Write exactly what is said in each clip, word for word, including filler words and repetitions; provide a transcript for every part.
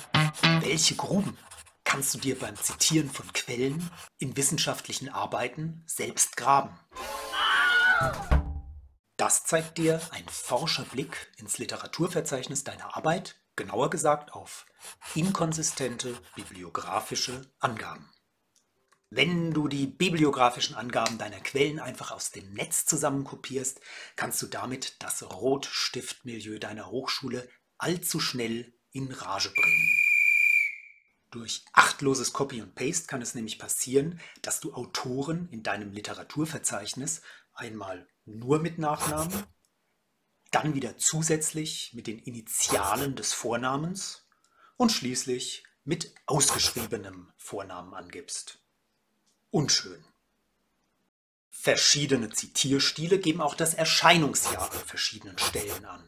Welche Gruben kannst du dir beim Zitieren von Quellen in wissenschaftlichen Arbeiten selbst graben? Das zeigt dir ein forscher Blick ins Literaturverzeichnis deiner Arbeit, genauer gesagt auf inkonsistente bibliografische Angaben. Wenn du die bibliografischen Angaben deiner Quellen einfach aus dem Netz zusammenkopierst, kannst du damit das Rotstiftmilieu deiner Hochschule allzu schnell in Rage bringen. Durch achtloses Copy und Paste kann es nämlich passieren, dass du Autoren in deinem Literaturverzeichnis einmal nur mit Nachnamen, dann wieder zusätzlich mit den Initialen des Vornamens und schließlich mit ausgeschriebenem Vornamen angibst. Unschön. Verschiedene Zitierstile geben auch das Erscheinungsjahr an verschiedenen Stellen an.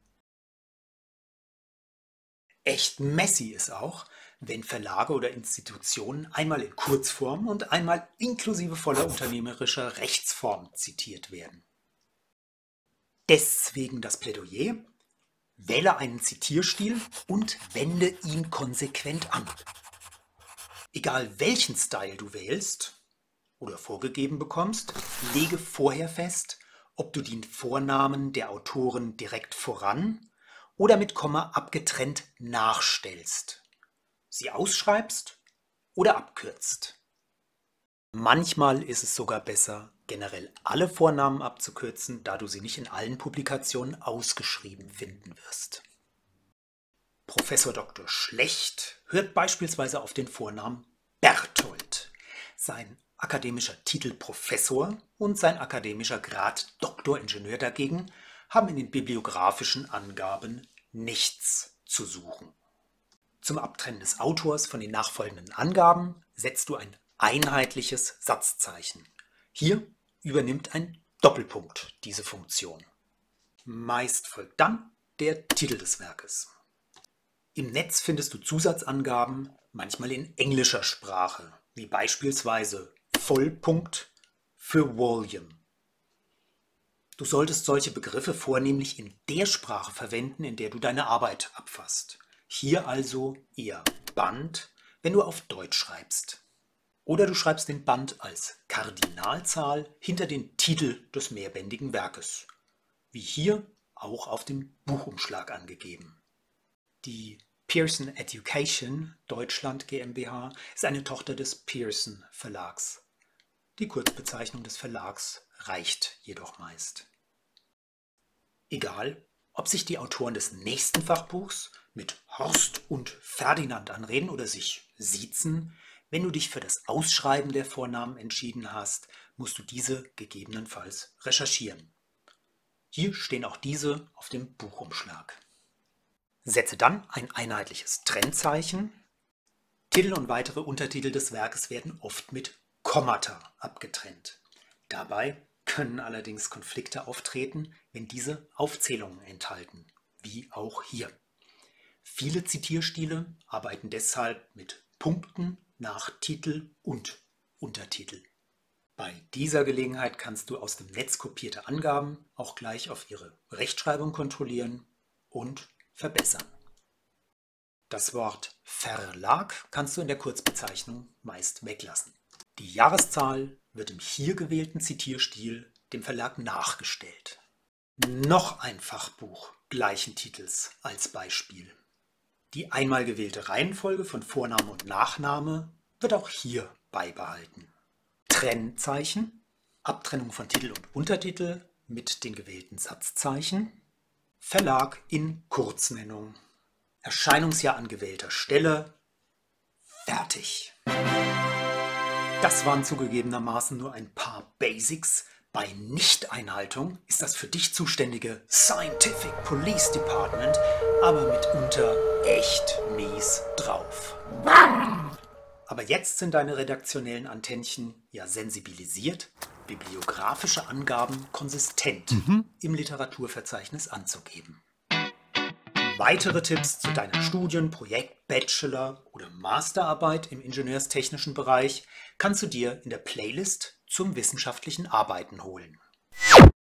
Echt messy ist auch, wenn Verlage oder Institutionen einmal in Kurzform und einmal inklusive voller unternehmerischer Rechtsform zitiert werden. Deswegen das Plädoyer: Wähle einen Zitierstil und wende ihn konsequent an. Egal welchen Style du wählst oder vorgegeben bekommst, lege vorher fest, ob du den Vornamen der Autoren direkt voran oder mit Komma abgetrennt nachstellst, sie ausschreibst oder abkürzt. Manchmal ist es sogar besser, generell alle Vornamen abzukürzen, da du sie nicht in allen Publikationen ausgeschrieben finden wirst. Professor Doktor Schlecht hört beispielsweise auf den Vornamen Berthold. Sein akademischer Titel Professor und sein akademischer Grad Doktoringenieur dagegen haben in den bibliografischen Angaben nichts zu suchen. Zum Abtrennen des Autors von den nachfolgenden Angaben setzt du ein einheitliches Satzzeichen. Hier übernimmt ein Doppelpunkt diese Funktion. Meist folgt dann der Titel des Werkes. Im Netz findest du Zusatzangaben, manchmal in englischer Sprache, wie beispielsweise Vollpunkt für Volume. Du solltest solche Begriffe vornehmlich in der Sprache verwenden, in der du deine Arbeit abfasst. Hier also eher Band, wenn du auf Deutsch schreibst. Oder du schreibst den Band als Kardinalzahl hinter den Titel des mehrbändigen Werkes, wie hier auch auf dem Buchumschlag angegeben. Die Pearson Education Deutschland GmbH ist eine Tochter des Pearson Verlags. Die Kurzbezeichnung des Verlags reicht jedoch meist. Egal, ob sich die Autoren des nächsten Fachbuchs mit Horst und Ferdinand anreden oder sich siezen, wenn du dich für das Ausschreiben der Vornamen entschieden hast, musst du diese gegebenenfalls recherchieren. Hier stehen auch diese auf dem Buchumschlag. Setze dann ein einheitliches Trennzeichen. Titel und weitere Untertitel des Werkes werden oft mit Kommata abgetrennt. Dabei können allerdings Konflikte auftreten, wenn diese Aufzählungen enthalten, wie auch hier. Viele Zitierstile arbeiten deshalb mit Punkten nach Titel und Untertitel. Bei dieser Gelegenheit kannst du aus dem Netz kopierte Angaben auch gleich auf ihre Rechtschreibung kontrollieren und verbessern. Das Wort Verlag kannst du in der Kurzbezeichnung meist weglassen. Die Jahreszahl wird im hier gewählten Zitierstil dem Verlag nachgestellt. Noch ein Fachbuch gleichen Titels als Beispiel. Die einmal gewählte Reihenfolge von Vorname und Nachname wird auch hier beibehalten. Trennzeichen, Abtrennung von Titel und Untertitel mit den gewählten Satzzeichen, Verlag in Kurznennung, Erscheinungsjahr an gewählter Stelle, fertig. Das waren zugegebenermaßen nur ein paar Basics. Bei Nichteinhaltung ist das für dich zuständige Scientific Police Department aber mitunter echt mies drauf. Aber jetzt sind deine redaktionellen Antennchen ja sensibilisiert, bibliografische Angaben konsistent mhm. im Literaturverzeichnis anzugeben. Weitere Tipps zu deiner Studien-, Projekt-, Bachelor- oder Masterarbeit im ingenieurstechnischen Bereich kannst du dir in der Playlist zum wissenschaftlichen Arbeiten holen.